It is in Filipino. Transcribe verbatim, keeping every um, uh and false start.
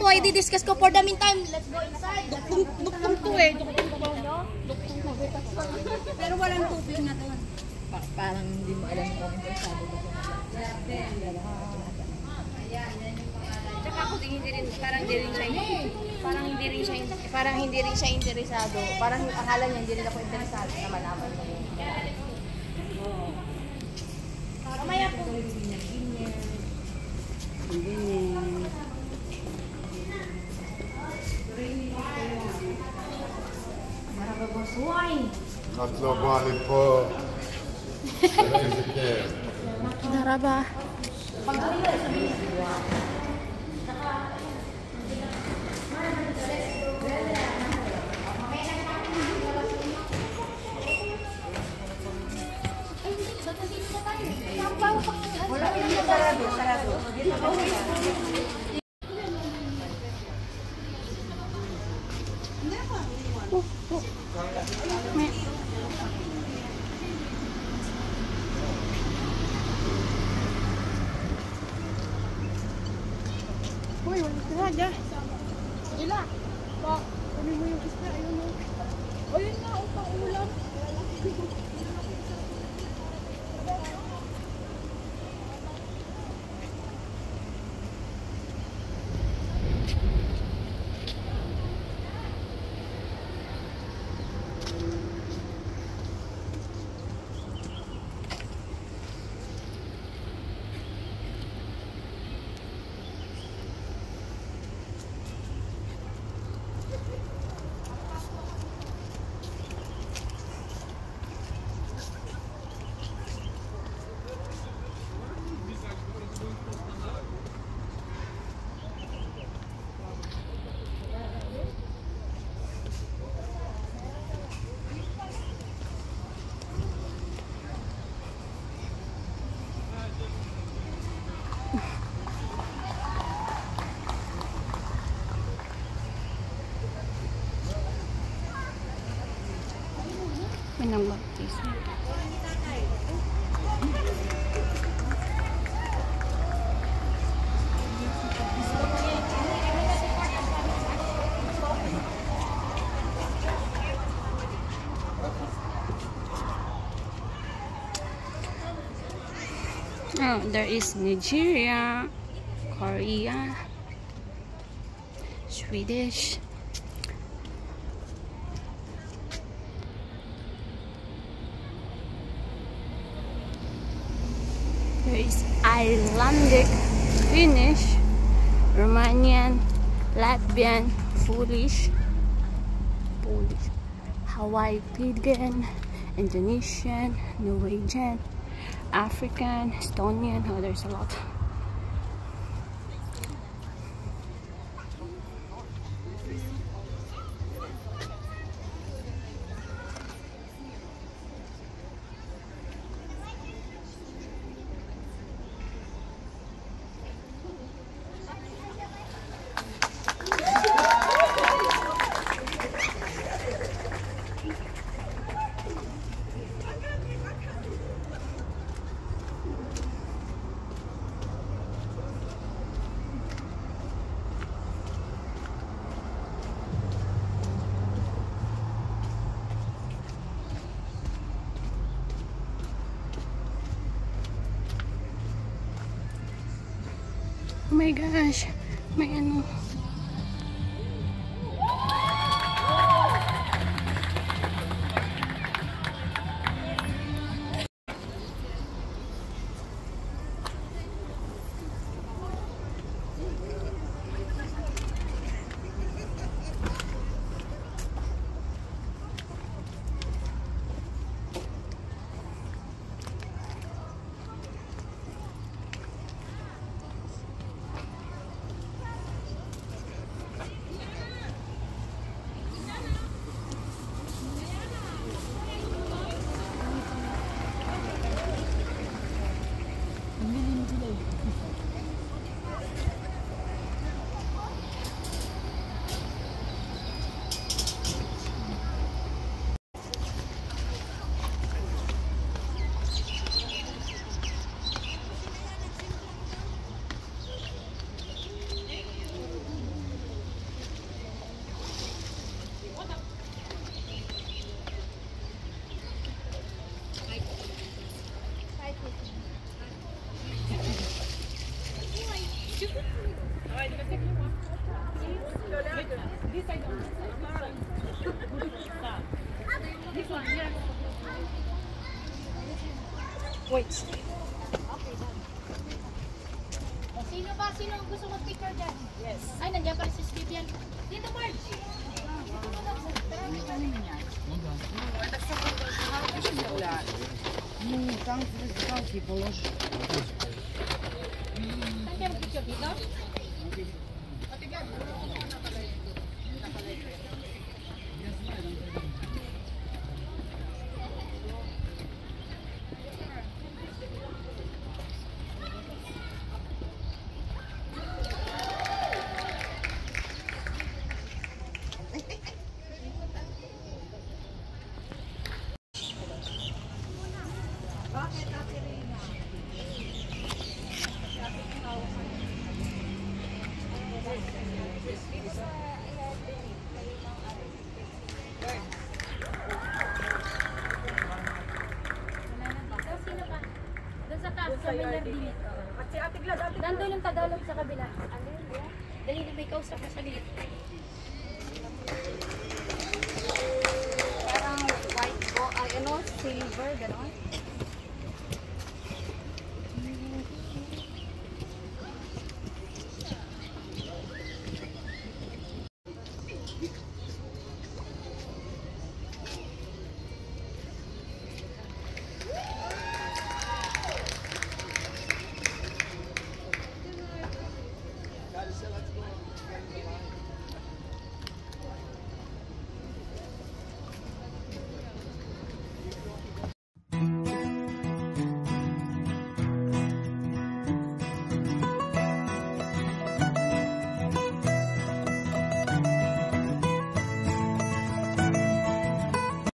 ay di-discuss ko for the meantime. Let's go inside. Duktong, duktong to eh. Duktong to. Duktong to. Pero walang tubig na doon. Pa parang hindi mo alam kung interesado ba ito. Tsaka ako din hindi rin, parang hindi rin siya, parang hindi rin siya, parang hindi rin siya interesado. Parang akala niya hindi rin ako interesado na malaman mo. Mamaya po. Katlo bali po. Daraba. Wala yung sarado, sarado. Uy, wala ka na. Ila. Pa, kami mo yung isla. Ayun mo. Ayun na, upang ulam. Manang baptismal. Oh, there is Nigeria, Korea, Swedish. There is Icelandic, Finnish, Romanian, Latvian, Polish, Polish, Hawaii Pidgin, Indonesian, Norwegian, African, Estonian. Oh, there's a lot. Oh my gosh, may ano. Wait. Sino ba? Sino ang gusto mag-picture dyan? Yes. Ay, nandiyan pa rin si Steve yan. Dito, Marge. Saan kayo mag-picture dito? Sa may Yardenit. At si Ate Glad, Ate Glad. Nandun yung Tagalog sa kabila. Ano yun? Dali na may kausap ka sa liit. Parang white ko, ay ano, silver, gano'n.